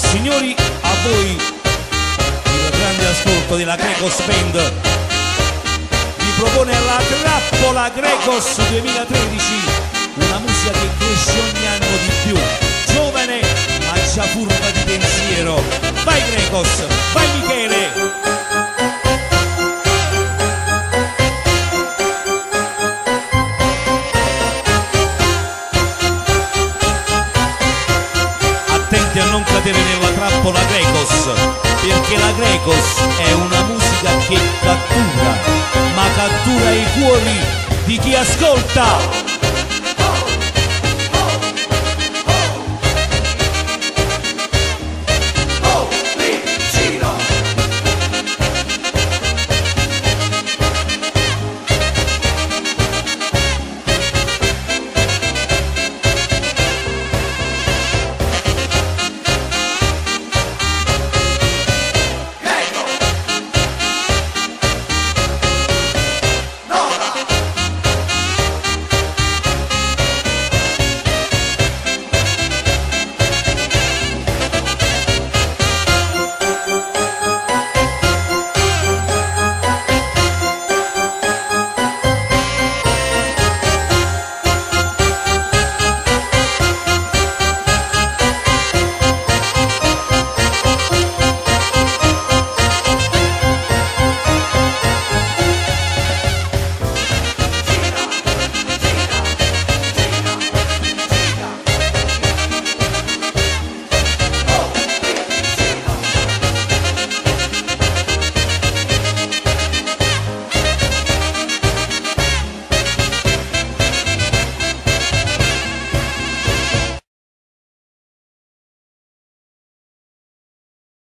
Signori, a voi il grande ascolto della Grecos Band vi propone la trappola Grecos 2013, una musica che cresce ogni anno di più, giovane ma già furba di pensiero. Vai Grecos, vai Michele! A non cadere nella trappola Grecos, perché la Grecos è una musica che cattura, ma cattura i cuori di chi ascolta.